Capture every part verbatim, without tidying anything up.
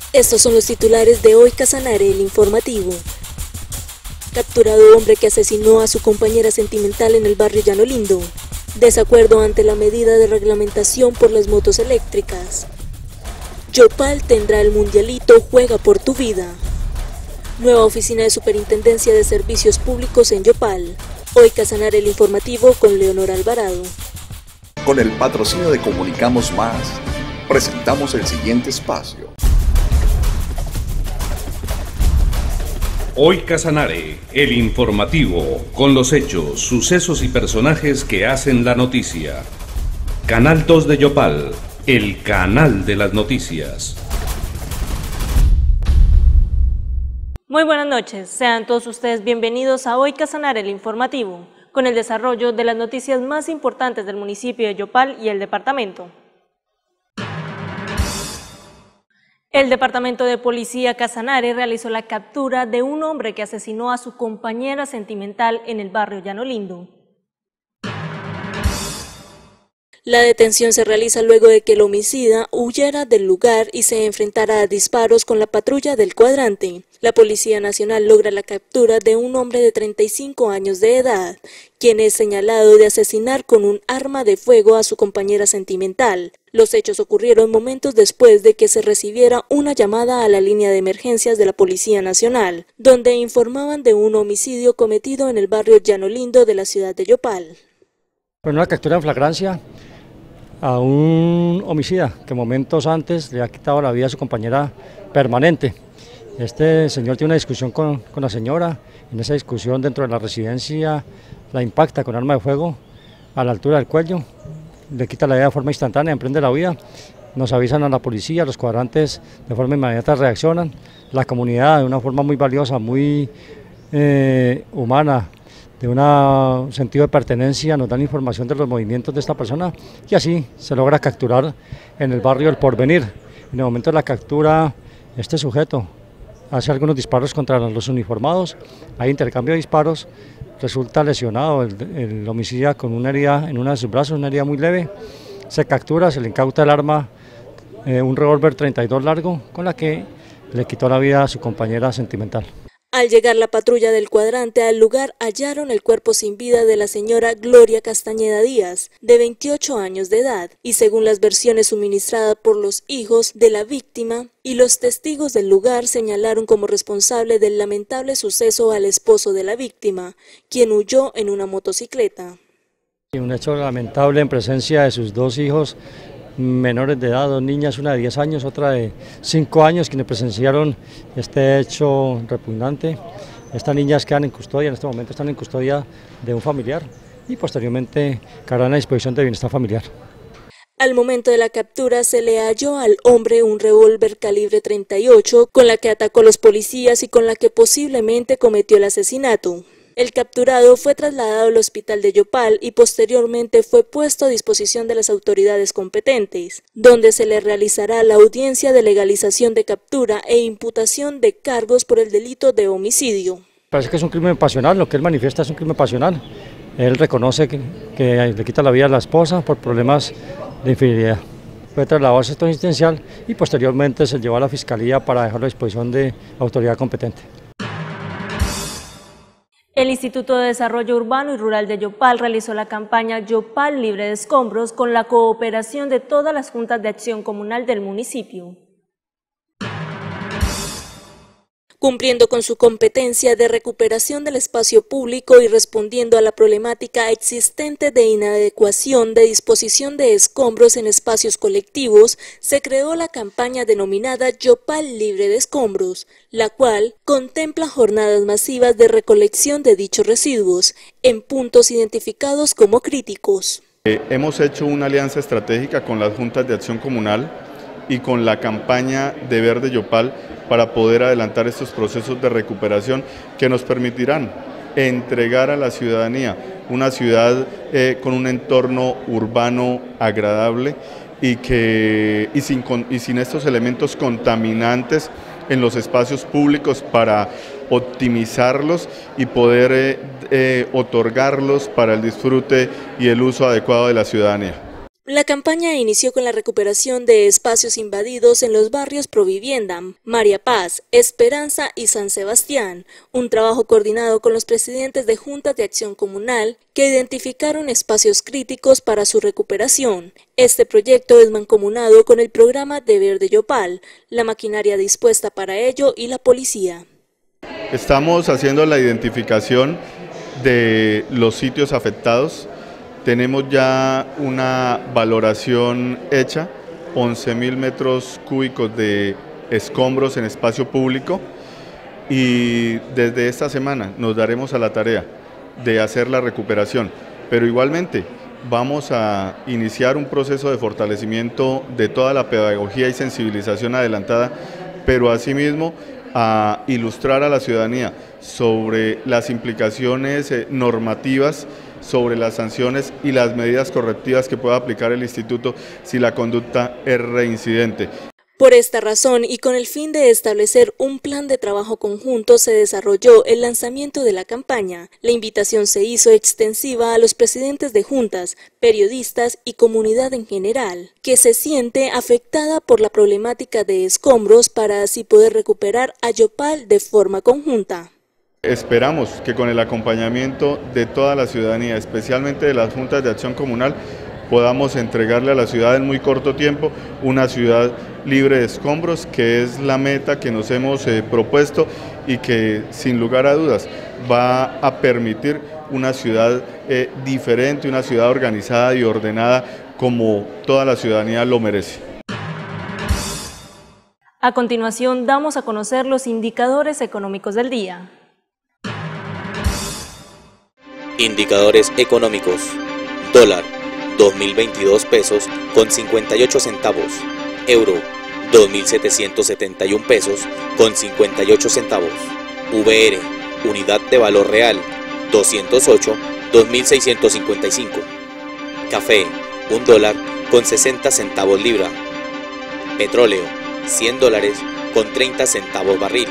Estos son los titulares de hoy Casanare, el informativo. Capturado hombre que asesinó a su compañera sentimental en el barrio Llano Lindo. Desacuerdo ante la medida de reglamentación por las motos eléctricas. Yopal tendrá el mundialito Juega por tu vida. Nueva oficina de Superintendencia de Servicios Públicos en Yopal. Hoy Casanare, el informativo con Leonor Alvarado. Con el patrocinio de Comunicamos Más, presentamos el siguiente espacio. Hoy Casanare, el informativo, con los hechos, sucesos y personajes que hacen la noticia. Canal dos de Yopal, el canal de las noticias. Muy buenas noches, sean todos ustedes bienvenidos a Hoy Casanare, el informativo, con el desarrollo de las noticias más importantes del municipio de Yopal y el departamento. El Departamento de Policía Casanare realizó la captura de un hombre que asesinó a su compañera sentimental en el barrio Llano Lindo. La detención se realiza luego de que el homicida huyera del lugar y se enfrentara a disparos con la patrulla del cuadrante. La Policía Nacional logra la captura de un hombre de treinta y cinco años de edad, quien es señalado de asesinar con un arma de fuego a su compañera sentimental. Los hechos ocurrieron momentos después de que se recibiera una llamada a la línea de emergencias de la Policía Nacional, donde informaban de un homicidio cometido en el barrio Llano Lindo de la ciudad de Yopal. Bueno, una captura en flagrancia a un homicida que momentos antes le ha quitado la vida a su compañera permanente. Este señor tiene una discusión con, con la señora. En esa discusión dentro de la residencia la impacta con arma de fuego a la altura del cuello, le quita la vida de forma instantánea, emprende la huida. Nos avisan a la policía, los cuadrantes de forma inmediata reaccionan, la comunidad de una forma muy valiosa, muy eh, humana, de un sentido de pertenencia, nos dan información de los movimientos de esta persona y así se logra capturar en el barrio El Porvenir. En el momento de la captura, este sujeto hace algunos disparos contra los uniformados, hay intercambio de disparos, resulta lesionado el, el homicida con una herida en uno de sus brazos, una herida muy leve, se captura, se le incauta el arma, eh, un revólver treinta y dos largo, con la que le quitó la vida a su compañera sentimental. Al llegar la patrulla del cuadrante al lugar, hallaron el cuerpo sin vida de la señora Gloria Castañeda Díaz, de veintiocho años de edad, y según las versiones suministradas por los hijos de la víctima y los testigos del lugar, señalaron como responsable del lamentable suceso al esposo de la víctima, quien huyó en una motocicleta. Un hecho lamentable en presencia de sus dos hijos menores de edad, dos niñas, una de diez años, otra de cinco años, quienes presenciaron este hecho repugnante. Estas niñas quedan en custodia, en este momento están en custodia de un familiar y posteriormente quedarán a disposición de bienestar familiar. Al momento de la captura se le halló al hombre un revólver calibre treinta y ocho con la que atacó a los policías y con la que posiblemente cometió el asesinato. El capturado fue trasladado al hospital de Yopal y posteriormente fue puesto a disposición de las autoridades competentes, donde se le realizará la audiencia de legalización de captura e imputación de cargos por el delito de homicidio. Parece que es un crimen pasional, lo que él manifiesta es un crimen pasional. Él reconoce que, que le quita la vida a la esposa por problemas de infidelidad. Fue trasladado al centro asistencial y posteriormente se llevó a la fiscalía para dejarlo a disposición de autoridad competente. El Instituto de Desarrollo Urbano y Rural de Yopal realizó la campaña Yopal Libre de Escombros con la cooperación de todas las juntas de acción comunal del municipio. Cumpliendo con su competencia de recuperación del espacio público y respondiendo a la problemática existente de inadecuación de disposición de escombros en espacios colectivos, se creó la campaña denominada Yopal Libre de Escombros, la cual contempla jornadas masivas de recolección de dichos residuos en puntos identificados como críticos. Eh, hemos hecho una alianza estratégica con las juntas de acción comunal y con la campaña de Verde Yopal para poder adelantar estos procesos de recuperación que nos permitirán entregar a la ciudadanía una ciudad eh, con un entorno urbano agradable y, que, y, sin, y sin estos elementos contaminantes en los espacios públicos para optimizarlos y poder eh, eh, otorgarlos para el disfrute y el uso adecuado de la ciudadanía. La campaña inició con la recuperación de espacios invadidos en los barrios Provivienda, María Paz, Esperanza y San Sebastián, un trabajo coordinado con los presidentes de juntas de acción comunal que identificaron espacios críticos para su recuperación. Este proyecto es mancomunado con el programa Deber de Yopal, la maquinaria dispuesta para ello y la policía. Estamos haciendo la identificación de los sitios afectados. Tenemos ya una valoración hecha, once mil metros cúbicos de escombros en espacio público, y desde esta semana nos daremos a la tarea de hacer la recuperación, pero igualmente vamos a iniciar un proceso de fortalecimiento de toda la pedagogía y sensibilización adelantada, pero asimismo a ilustrar a la ciudadanía sobre las implicaciones normativas, sobre las sanciones y las medidas correctivas que pueda aplicar el instituto si la conducta es reincidente. Por esta razón y con el fin de establecer un plan de trabajo conjunto se desarrolló el lanzamiento de la campaña. La invitación se hizo extensiva a los presidentes de juntas, periodistas y comunidad en general, que se siente afectada por la problemática de escombros para así poder recuperar a Yopal de forma conjunta. Esperamos que con el acompañamiento de toda la ciudadanía, especialmente de las juntas de acción comunal, podamos entregarle a la ciudad en muy corto tiempo una ciudad libre de escombros, que es la meta que nos hemos eh, propuesto y que sin lugar a dudas va a permitir una ciudad eh, diferente, una ciudad organizada y ordenada como toda la ciudadanía lo merece. A continuación damos a conocer los indicadores económicos del día. Indicadores económicos. Dólar, dos mil veintidós pesos con cincuenta y ocho centavos. Euro, dos mil setecientos setenta y un pesos con cincuenta y ocho centavos. V R, unidad de valor real, doscientos ocho, dos mil seiscientos cincuenta y cinco. Café, un dólar con sesenta centavos libra. Petróleo, cien dólares con treinta centavos barril.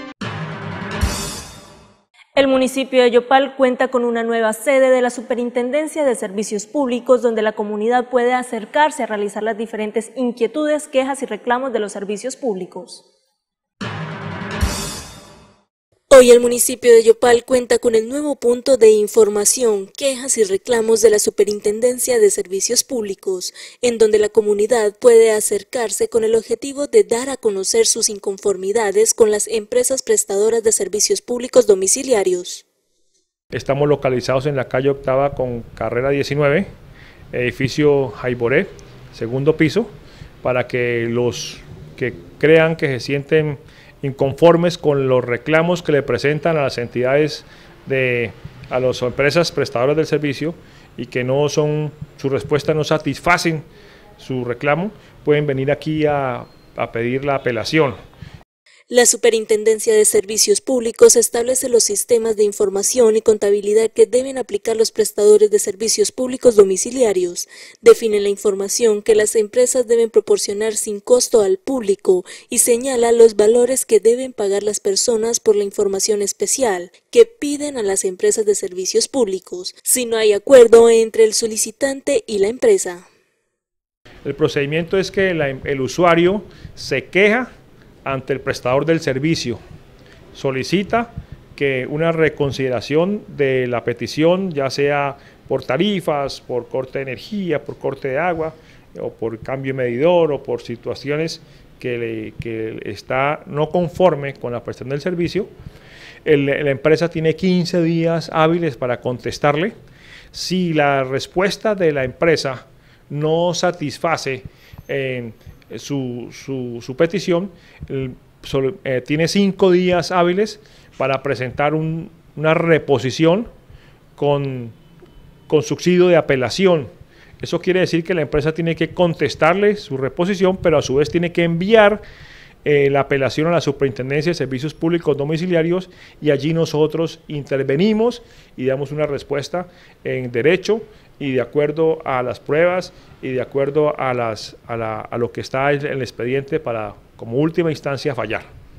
El municipio de Yopal cuenta con una nueva sede de la Superintendencia de Servicios Públicos donde la comunidad puede acercarse a realizar las diferentes inquietudes, quejas y reclamos de los servicios públicos. Hoy el municipio de Yopal cuenta con el nuevo punto de información, quejas y reclamos de la Superintendencia de Servicios Públicos, en donde la comunidad puede acercarse con el objetivo de dar a conocer sus inconformidades con las empresas prestadoras de servicios públicos domiciliarios. Estamos localizados en la calle Octava con carrera diecinueve, edificio Jaiboré, segundo piso, para que los que crean que se sienten inconformes con los reclamos que le presentan a las entidades, de, a las empresas prestadoras del servicio y que no son, su respuesta no satisfacen su reclamo, pueden venir aquí a, a pedir la apelación. La Superintendencia de Servicios Públicos establece los sistemas de información y contabilidad que deben aplicar los prestadores de servicios públicos domiciliarios. Define la información que las empresas deben proporcionar sin costo al público y señala los valores que deben pagar las personas por la información especial que piden a las empresas de servicios públicos, si no hay acuerdo entre el solicitante y la empresa. El procedimiento es que la, el usuario se queja ante el prestador del servicio, solicita que una reconsideración de la petición, ya sea por tarifas, por corte de energía, por corte de agua, o por cambio de medidor, o por situaciones que, le, que está no conforme con la prestación del servicio, el, la empresa tiene quince días hábiles para contestarle. Si la respuesta de la empresa no satisface eh, Su, su, su petición, el, so, eh, tiene cinco días hábiles para presentar un, una reposición con, con subsidio de apelación. Eso quiere decir que la empresa tiene que contestarle su reposición, pero a su vez tiene que enviar eh, la apelación a la Superintendencia de Servicios Públicos Domiciliarios y allí nosotros intervenimos y damos una respuesta en derecho y de acuerdo a las pruebas y de acuerdo a, las, a, la, a lo que está en el expediente para, como última instancia, fallar.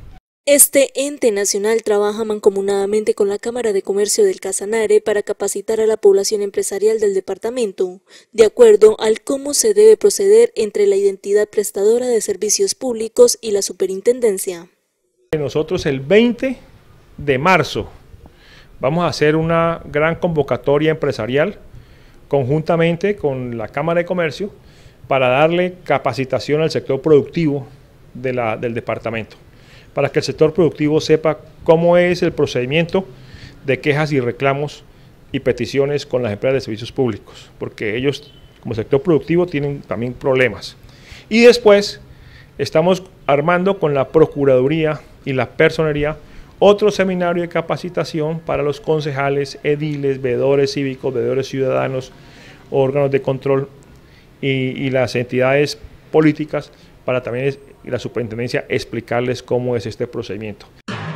Este ente nacional trabaja mancomunadamente con la Cámara de Comercio del Casanare para capacitar a la población empresarial del departamento, de acuerdo al cómo se debe proceder entre la entidad prestadora de servicios públicos y la superintendencia. Nosotros el veinte de marzo vamos a hacer una gran convocatoria empresarial conjuntamente con la Cámara de Comercio para darle capacitación al sector productivo de la, del departamento, para que el sector productivo sepa cómo es el procedimiento de quejas y reclamos y peticiones con las empresas de servicios públicos, porque ellos como sector productivo tienen también problemas. Y después estamos armando con la Procuraduría y la Personería otro seminario de capacitación para los concejales, ediles, veedores cívicos, veedores ciudadanos, órganos de control y, y las entidades políticas, para también y la superintendencia explicarles cómo es este procedimiento.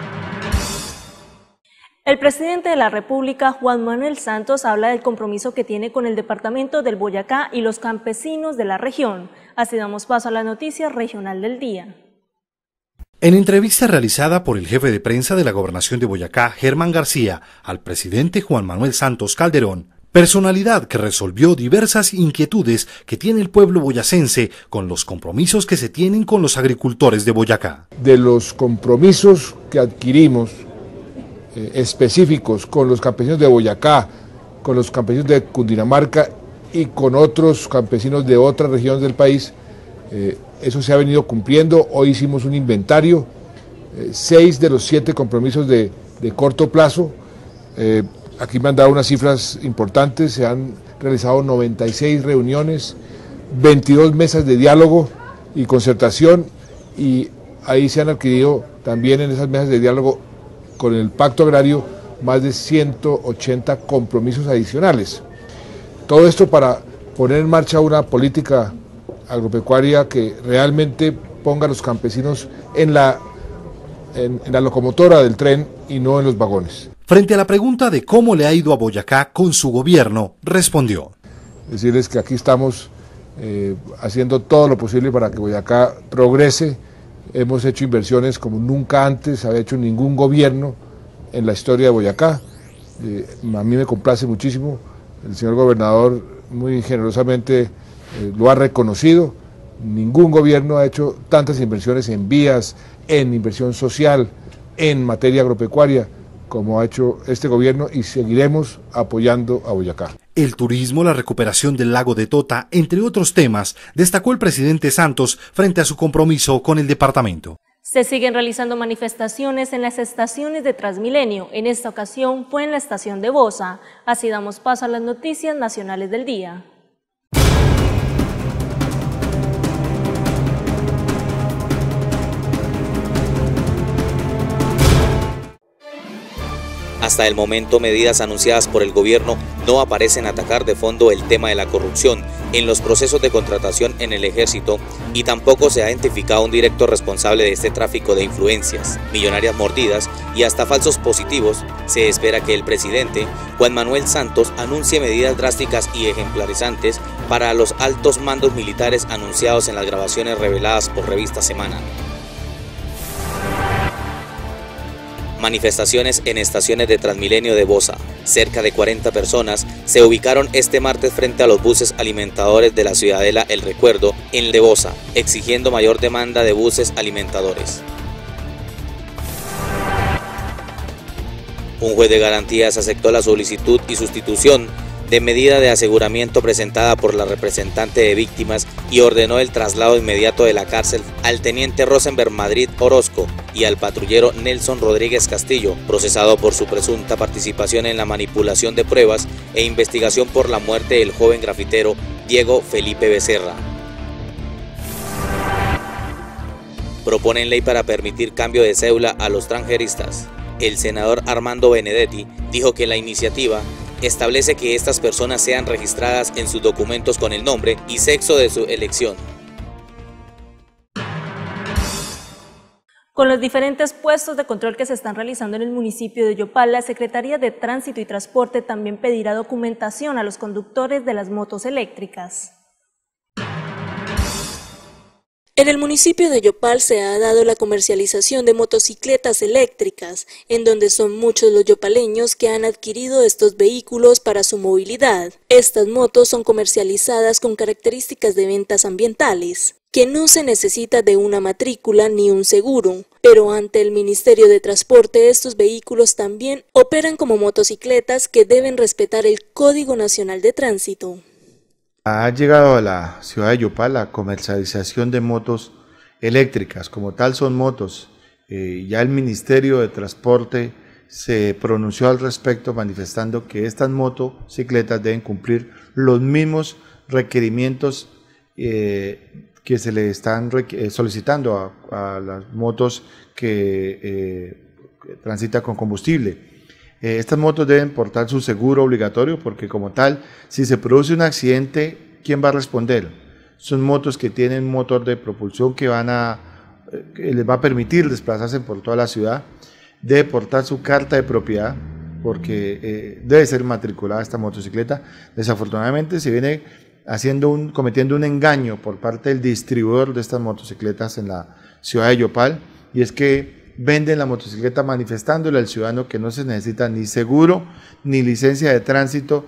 El presidente de la República, Juan Manuel Santos, habla del compromiso que tiene con el departamento del Boyacá y los campesinos de la región. Así damos paso a la noticia regional del día. En entrevista realizada por el jefe de prensa de la Gobernación de Boyacá, Germán García, al presidente Juan Manuel Santos Calderón, personalidad que resolvió diversas inquietudes que tiene el pueblo boyacense con los compromisos que se tienen con los agricultores de Boyacá. De los compromisos que adquirimos eh, específicos con los campesinos de Boyacá, con los campesinos de Cundinamarca y con otros campesinos de otras regiones del país, eh, eso se ha venido cumpliendo. Hoy hicimos un inventario, eh, seis de los siete compromisos de, de corto plazo. Eh, aquí me han dado unas cifras importantes, se han realizado noventa y seis reuniones, veintidós mesas de diálogo y concertación, y ahí se han adquirido también en esas mesas de diálogo con el Pacto Agrario más de ciento ochenta compromisos adicionales. Todo esto para poner en marcha una política agropecuaria que realmente ponga a los campesinos en la, en, en la locomotora del tren y no en los vagones. Frente a la pregunta de cómo le ha ido a Boyacá con su gobierno, respondió: decirles que aquí estamos eh, haciendo todo lo posible para que Boyacá progrese. Hemos hecho inversiones como nunca antes había hecho ningún gobierno en la historia de Boyacá. Eh, a mí me complace muchísimo, el señor gobernador muy generosamente eh, lo ha reconocido. Ningún gobierno ha hecho tantas inversiones en vías, en inversión social, en materia agropecuaria, como ha hecho este gobierno, y seguiremos apoyando a Boyacá. El turismo, la recuperación del lago de Tota, entre otros temas, destacó el presidente Santos frente a su compromiso con el departamento. Se siguen realizando manifestaciones en las estaciones de Transmilenio. En esta ocasión fue en la estación de Bosa. Así damos paso a las noticias nacionales del día. Hasta el momento, medidas anunciadas por el gobierno no aparecen atacar de fondo el tema de la corrupción en los procesos de contratación en el ejército, y tampoco se ha identificado un directo responsable de este tráfico de influencias, millonarias mordidas y hasta falsos positivos. Se espera que el presidente Juan Manuel Santos anuncie medidas drásticas y ejemplarizantes para los altos mandos militares anunciados en las grabaciones reveladas por Revista Semana. Manifestaciones en estaciones de Transmilenio de Bosa. Cerca de cuarenta personas se ubicaron este martes frente a los buses alimentadores de la Ciudadela El Recuerdo en de Bosa, exigiendo mayor demanda de buses alimentadores. Un juez de garantías aceptó la solicitud y sustitución de medida de aseguramiento presentada por la representante de víctimas y ordenó el traslado inmediato de la cárcel al teniente Rosenberg Madrid Orozco y al patrullero Nelson Rodríguez Castillo, procesado por su presunta participación en la manipulación de pruebas e investigación por la muerte del joven grafitero Diego Felipe Becerra. Proponen ley para permitir cambio de cédula a los transgeristas. El senador Armando Benedetti dijo que la iniciativa establece que estas personas sean registradas en sus documentos con el nombre y sexo de su elección. Con los diferentes puestos de control que se están realizando en el municipio de Yopal, la Secretaría de Tránsito y Transporte también pedirá documentación a los conductores de las motos eléctricas. En el municipio de Yopal se ha dado la comercialización de motocicletas eléctricas, en donde son muchos los yopaleños que han adquirido estos vehículos para su movilidad. Estas motos son comercializadas con características de ventas ambientales, que no se necesita de una matrícula ni un seguro, pero ante el Ministerio de Transporte estos vehículos también operan como motocicletas que deben respetar el Código Nacional de Tránsito. Ha llegado a la ciudad de Yopal la comercialización de motos eléctricas, como tal son motos. Eh, ya el Ministerio de Transporte se pronunció al respecto manifestando que estas motocicletas deben cumplir los mismos requerimientos eh, que se le están solicitando a, a las motos que eh, transitan con combustible. Eh, estas motos deben portar su seguro obligatorio porque como tal, si se produce un accidente, ¿quién va a responder? Son motos que tienen un motor de propulsión que, van a, eh, que les va a permitir desplazarse por toda la ciudad. Debe portar su carta de propiedad porque eh, debe ser matriculada esta motocicleta. Desafortunadamente se viene haciendo un, cometiendo un engaño por parte del distribuidor de estas motocicletas en la ciudad de Yopal, y es que venden la motocicleta manifestándole al ciudadano que no se necesita ni seguro, ni licencia de tránsito,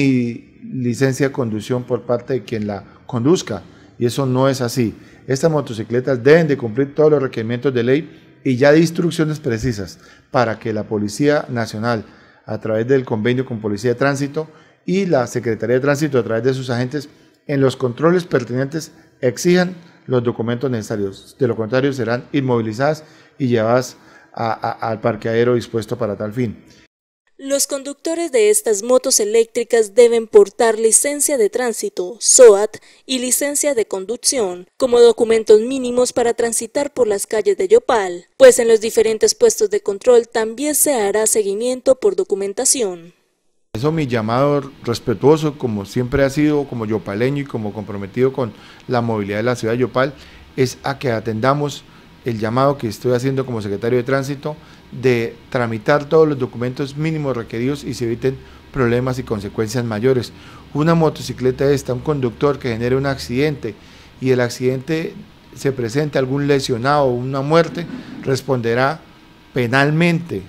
ni licencia de conducción por parte de quien la conduzca, y eso no es así. Estas motocicletas deben de cumplir todos los requerimientos de ley y ya de instrucciones precisas para que la Policía Nacional, a través del convenio con Policía de Tránsito y la Secretaría de Tránsito, a través de sus agentes, en los controles pertinentes exijan los documentos necesarios. De lo contrario, serán inmovilizadas y llevadas a, a, al parqueadero dispuesto para tal fin. Los conductores de estas motos eléctricas deben portar licencia de tránsito, S O A T, y licencia de conducción, como documentos mínimos para transitar por las calles de Yopal, pues en los diferentes puestos de control también se hará seguimiento por documentación. Eso mi llamado respetuoso, como siempre ha sido, como yopaleño y como comprometido con la movilidad de la ciudad de Yopal, es a que atendamos el llamado que estoy haciendo como secretario de Tránsito de tramitar todos los documentos mínimos requeridos y se eviten problemas y consecuencias mayores. Una motocicleta esta, un conductor que genere un accidente y el accidente se presente algún lesionado o una muerte, responderá penalmente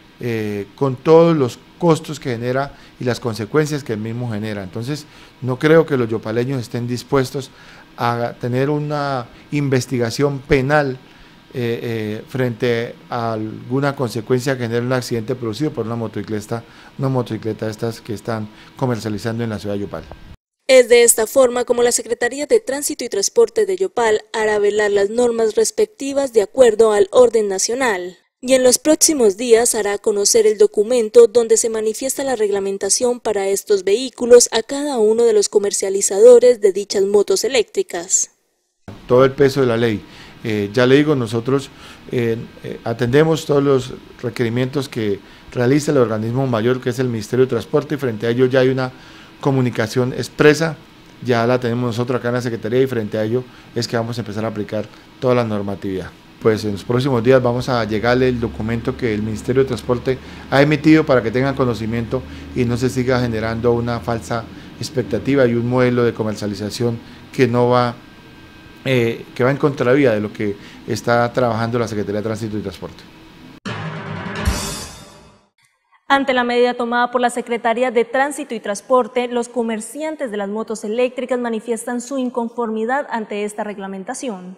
eh, con todos los costos que genera y las consecuencias que el mismo genera. Entonces, no creo que los yopaleños estén dispuestos a tener una investigación penal eh, eh, frente a alguna consecuencia que genere un accidente producido por una motocicleta, una motocicleta estas que están comercializando en la ciudad de Yopal. Es de esta forma como la Secretaría de Tránsito y Transporte de Yopal hará velar las normas respectivas de acuerdo al orden nacional. Y en los próximos días hará conocer el documento donde se manifiesta la reglamentación para estos vehículos a cada uno de los comercializadores de dichas motos eléctricas. Todo el peso de la ley. Eh, ya le digo, nosotros eh, eh, atendemos todos los requerimientos que realiza el organismo mayor que es el Ministerio de Transporte y frente a ello ya hay una comunicación expresa, ya la tenemos nosotros acá en la Secretaría y frente a ello es que vamos a empezar a aplicar toda la normatividad. Pues en los próximos días vamos a llegarle el documento que el Ministerio de Transporte ha emitido para que tengan conocimiento y no se siga generando una falsa expectativa y un modelo de comercialización que no va, eh, que va en contravía de lo que está trabajando la Secretaría de Tránsito y Transporte. Ante la medida tomada por la Secretaría de Tránsito y Transporte, los comerciantes de las motos eléctricas manifiestan su inconformidad ante esta reglamentación.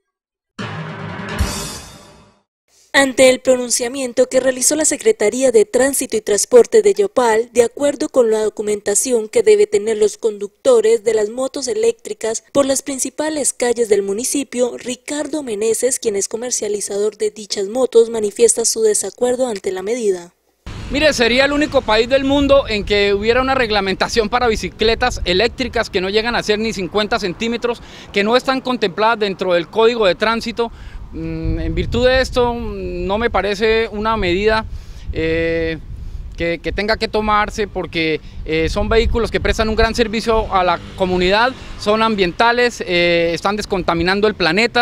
Ante el pronunciamiento que realizó la Secretaría de Tránsito y Transporte de Yopal, de acuerdo con la documentación que debe tener los conductores de las motos eléctricas por las principales calles del municipio, Ricardo Meneses, quien es comercializador de dichas motos, manifiesta su desacuerdo ante la medida. Mire, sería el único país del mundo en que hubiera una reglamentación para bicicletas eléctricas que no llegan a ser ni cincuenta centímetros, que no están contempladas dentro del Código de Tránsito. En virtud de esto, no me parece una medida eh, que, que tenga que tomarse porque eh, son vehículos que prestan un gran servicio a la comunidad, son ambientales, eh, están descontaminando el planeta.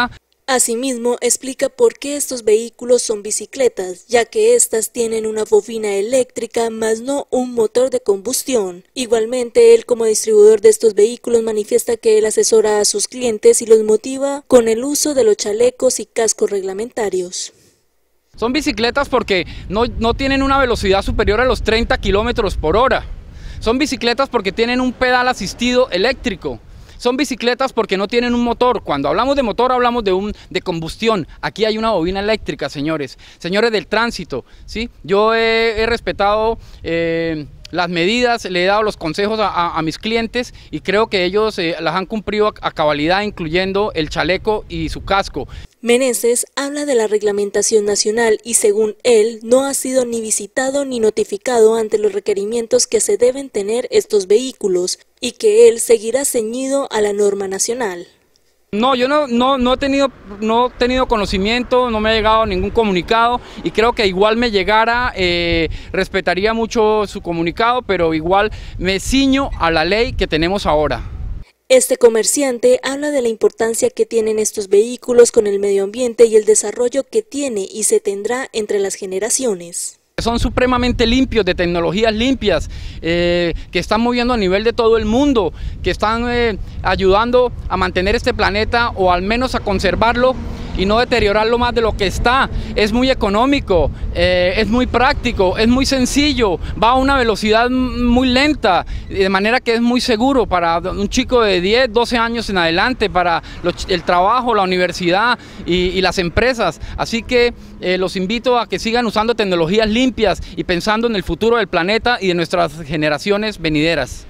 Asimismo, explica por qué estos vehículos son bicicletas, ya que estas tienen una bobina eléctrica más no un motor de combustión. Igualmente, él como distribuidor de estos vehículos manifiesta que él asesora a sus clientes y los motiva con el uso de los chalecos y cascos reglamentarios. Son bicicletas porque no, no tienen una velocidad superior a los treinta kilómetros por hora. Son bicicletas porque tienen un pedal asistido eléctrico. Son bicicletas porque no tienen un motor. Cuando hablamos de motor hablamos de, un, de combustión. Aquí hay una bobina eléctrica, señores. Señores del tránsito, ¿sí? Yo he, he respetado eh, las medidas, le he dado los consejos a, a, a mis clientes y creo que ellos eh, las han cumplido a, a cabalidad, incluyendo el chaleco y su casco. Meneses habla de la reglamentación nacional y según él no ha sido ni visitado ni notificado ante los requerimientos que se deben tener estos vehículos y que él seguirá ceñido a la norma nacional. No, yo no, no, no, he tenido, no he tenido conocimiento, no me ha llegado ningún comunicado y creo que igual me llegara, eh, respetaría mucho su comunicado, pero igual me ciño a la ley que tenemos ahora. Este comerciante habla de la importancia que tienen estos vehículos con el medio ambiente y el desarrollo que tiene y se tendrá entre las generaciones. Son supremamente limpios, de tecnologías limpias, eh, que están moviendo a nivel de todo el mundo, que están eh, ayudando a mantener este planeta o al menos a conservarlo y no deteriorarlo más de lo que está. Es muy económico, eh, es muy práctico, es muy sencillo, va a una velocidad muy lenta, de manera que es muy seguro para un chico de diez, doce años en adelante, para los, el trabajo, la universidad y, y las empresas. Así que eh, los invito a que sigan usando tecnologías limpias y pensando en el futuro del planeta y de nuestras generaciones venideras.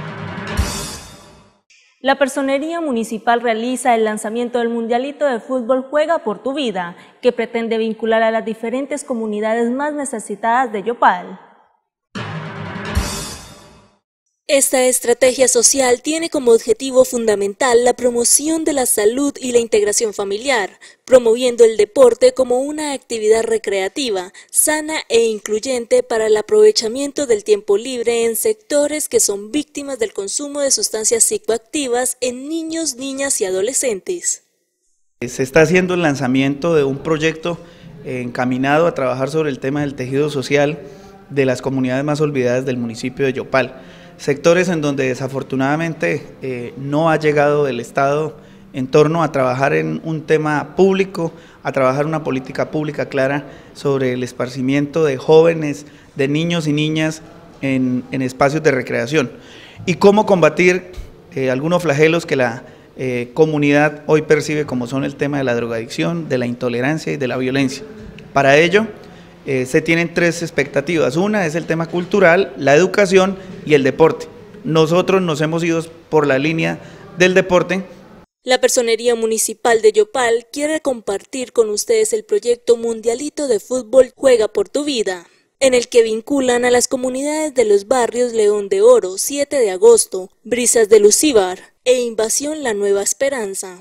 La Personería Municipal realiza el lanzamiento del Mundialito de Fútbol Juega por tu Vida, que pretende vincular a las diferentes comunidades más necesitadas de Yopal. Esta estrategia social tiene como objetivo fundamental la promoción de la salud y la integración familiar, promoviendo el deporte como una actividad recreativa, sana e incluyente para el aprovechamiento del tiempo libre en sectores que son víctimas del consumo de sustancias psicoactivas en niños, niñas y adolescentes. Se está haciendo el lanzamiento de un proyecto encaminado a trabajar sobre el tema del tejido social de las comunidades más olvidadas del municipio de Yopal. Sectores en donde desafortunadamente eh, no ha llegado el Estado en torno a trabajar en un tema público, a trabajar una política pública clara sobre el esparcimiento de jóvenes, de niños y niñas en, en espacios de recreación y cómo combatir eh, algunos flagelos que la eh, comunidad hoy percibe como son el tema de la drogadicción, de la intolerancia y de la violencia. Para ello, Eh, se tienen tres expectativas. Una es el tema cultural, la educación y el deporte. Nosotros nos hemos ido por la línea del deporte. La Personería Municipal de Yopal quiere compartir con ustedes el proyecto Mundialito de Fútbol Juega por tu Vida, en el que vinculan a las comunidades de los barrios León de Oro, siete de agosto, Brisas de Lucíbar e Invasión La Nueva Esperanza.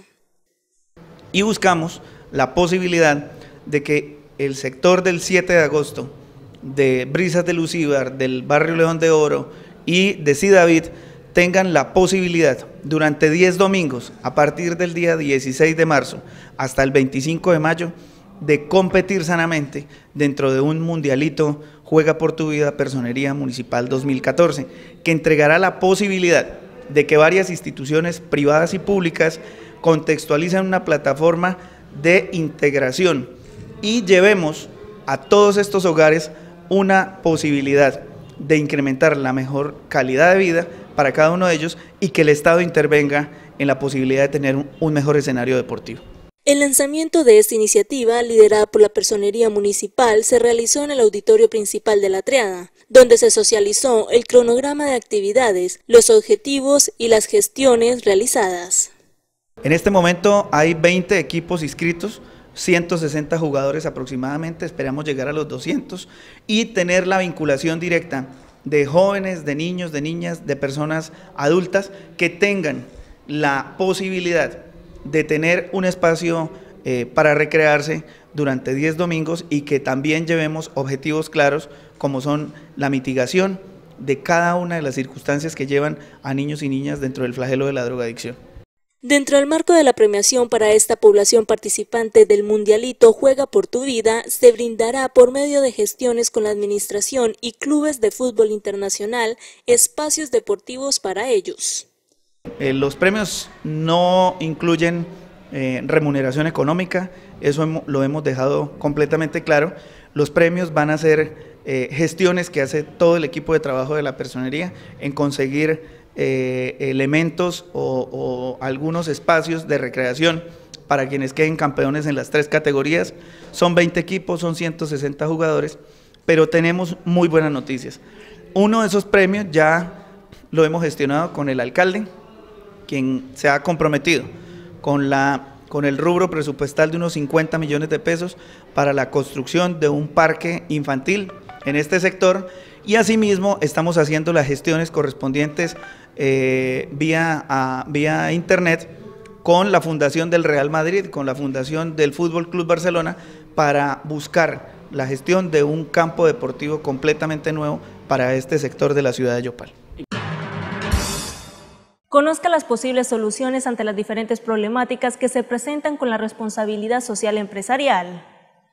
Y buscamos la posibilidad de que el sector del siete de agosto, de Brisas de Lucíbar, del barrio León de Oro y de Sidavid tengan la posibilidad durante diez domingos, a partir del día dieciséis de marzo hasta el veinticinco de mayo, de competir sanamente dentro de un Mundialito Juega por tu Vida Personería Municipal dos mil catorce, que entregará la posibilidad de que varias instituciones privadas y públicas contextualicen una plataforma de integración y llevemos a todos estos hogares una posibilidad de incrementar la mejor calidad de vida para cada uno de ellos y que el Estado intervenga en la posibilidad de tener un, un mejor escenario deportivo. El lanzamiento de esta iniciativa, liderada por la Personería Municipal, se realizó en el auditorio principal de La Triada, donde se socializó el cronograma de actividades, los objetivos y las gestiones realizadas. En este momento hay veinte equipos inscritos, ciento sesenta jugadores aproximadamente, esperamos llegar a los doscientos y tener la vinculación directa de jóvenes, de niños, de niñas, de personas adultas que tengan la posibilidad de tener un espacio eh, para recrearse durante diez domingos y que también llevemos objetivos claros como son la mitigación de cada una de las circunstancias que llevan a niños y niñas dentro del flagelo de la drogadicción. Dentro del marco de la premiación para esta población participante del Mundialito Juega por tu Vida, se brindará por medio de gestiones con la administración y clubes de fútbol internacional espacios deportivos para ellos. Eh, los premios no incluyen eh, remuneración económica, eso hemos, lo hemos dejado completamente claro. Los premios van a ser eh, gestiones que hace todo el equipo de trabajo de la personería en conseguir Eh, elementos o, o algunos espacios de recreación para quienes queden campeones en las tres categorías. Son veinte equipos, son ciento sesenta jugadores, pero tenemos muy buenas noticias. Uno de esos premios ya lo hemos gestionado con el alcalde, quien se ha comprometido con, la, con el rubro presupuestal de unos cincuenta millones de pesos para la construcción de un parque infantil en este sector, y asimismo estamos haciendo las gestiones correspondientes eh, vía, a, vía internet con la Fundación del Real Madrid, con la Fundación del Fútbol Club Barcelona, para buscar la gestión de un campo deportivo completamente nuevo para este sector de la ciudad de Yopal. Conozca las posibles soluciones ante las diferentes problemáticas que se presentan con la responsabilidad social empresarial.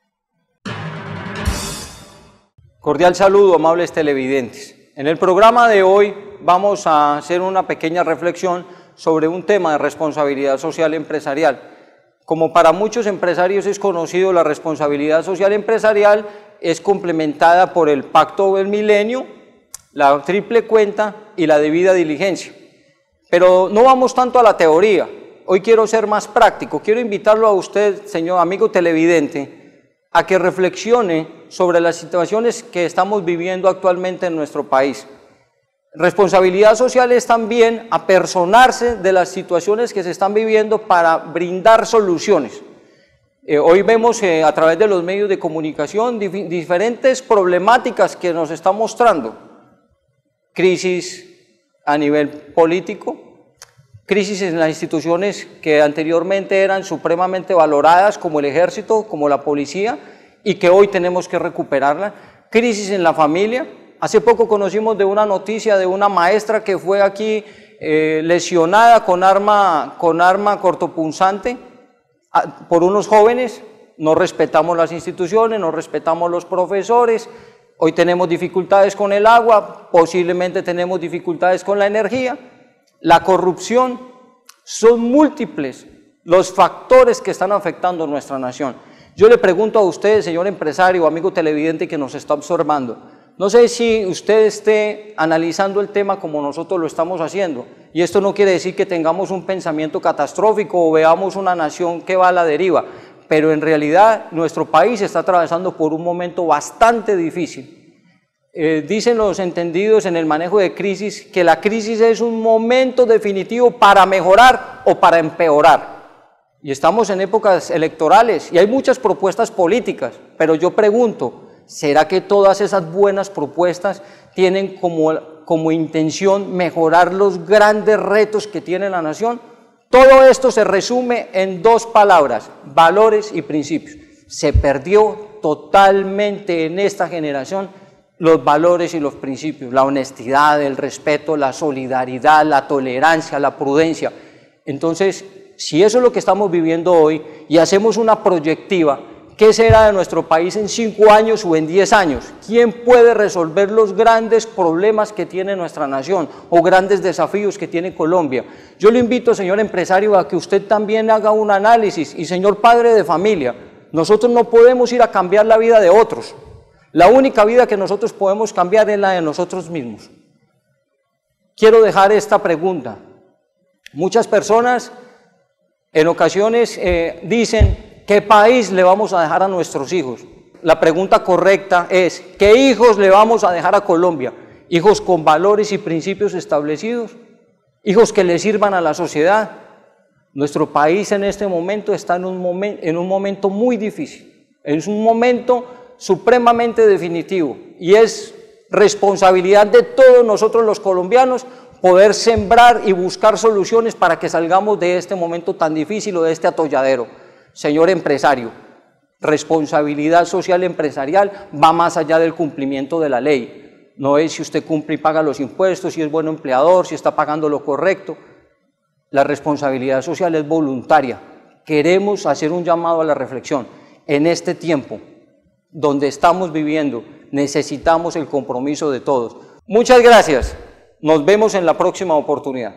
Cordial saludo, amables televidentes. En el programa de hoy vamos a hacer una pequeña reflexión sobre un tema de responsabilidad social empresarial. Como para muchos empresarios es conocido, la responsabilidad social empresarial es complementada por el Pacto del Milenio, la triple cuenta y la debida diligencia. Pero no vamos tanto a la teoría, hoy quiero ser más práctico, quiero invitarlo a usted, señor amigo televidente, a que reflexione sobre las situaciones que estamos viviendo actualmente en nuestro país. Responsabilidad social es también apersonarse de las situaciones que se están viviendo para brindar soluciones. Eh, hoy vemos eh, a través de los medios de comunicación dif diferentes problemáticas que nos están mostrando. Crisis a nivel político, crisis en las instituciones que anteriormente eran supremamente valoradas, como el ejército, como la policía, y que hoy tenemos que recuperarla. Crisis en la familia. Hace poco conocimos de una noticia de una maestra que fue aquí eh, lesionada con arma, con arma cortopunzante a, por unos jóvenes. No respetamos las instituciones, no respetamos los profesores. Hoy tenemos dificultades con el agua, posiblemente tenemos dificultades con la energía. La corrupción, son múltiples los factores que están afectando a nuestra nación. Yo le pregunto a usted, señor empresario, amigo televidente que nos está observando, no sé si usted esté analizando el tema como nosotros lo estamos haciendo, y esto no quiere decir que tengamos un pensamiento catastrófico o veamos una nación que va a la deriva, pero en realidad nuestro país está atravesando por un momento bastante difícil. Eh, dicen los entendidos en el manejo de crisis que la crisis es un momento definitivo para mejorar o para empeorar. Y estamos en épocas electorales y hay muchas propuestas políticas, pero yo pregunto, ¿será que todas esas buenas propuestas tienen como, como intención mejorar los grandes retos que tiene la nación? Todo esto se resume en dos palabras, valores y principios. Se perdió totalmente en esta generación los valores y los principios, la honestidad, el respeto, la solidaridad, la tolerancia, la prudencia. Entonces, si eso es lo que estamos viviendo hoy y hacemos una proyectiva, ¿qué será de nuestro país en cinco años o en diez años? ¿Quién puede resolver los grandes problemas que tiene nuestra nación o grandes desafíos que tiene Colombia? Yo le invito, señor empresario, a que usted también haga un análisis y señor padre de familia, nosotros no podemos ir a cambiar la vida de otros. La única vida que nosotros podemos cambiar es la de nosotros mismos. Quiero dejar esta pregunta. Muchas personas en ocasiones eh, dicen, ¿qué país le vamos a dejar a nuestros hijos? La pregunta correcta es, ¿qué hijos le vamos a dejar a Colombia? ¿Hijos con valores y principios establecidos? ¿Hijos que le sirvan a la sociedad? Nuestro país en este momento está en un, momen, en un momento muy difícil, es un momento supremamente definitivo y es responsabilidad de todos nosotros los colombianos poder sembrar y buscar soluciones para que salgamos de este momento tan difícil o de este atolladero. Señor empresario, responsabilidad social empresarial va más allá del cumplimiento de la ley. No es si usted cumple y paga los impuestos, si es buen empleador, si está pagando lo correcto. La responsabilidad social es voluntaria. Queremos hacer un llamado a la reflexión. En este tiempo donde estamos viviendo, necesitamos el compromiso de todos. Muchas gracias. Nos vemos en la próxima oportunidad.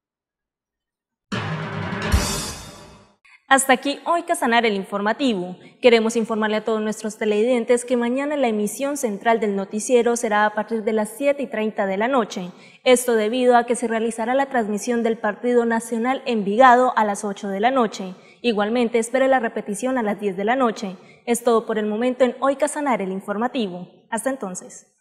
Hasta aquí Hoy Casanare, el informativo. Queremos informarle a todos nuestros televidentes que mañana la emisión central del noticiero será a partir de las siete y treinta de la noche. Esto debido a que se realizará la transmisión del Partido Nacional Envigado a las ocho de la noche. Igualmente espere la repetición a las diez de la noche. Es todo por el momento en Hoy Casanare, el informativo. Hasta entonces.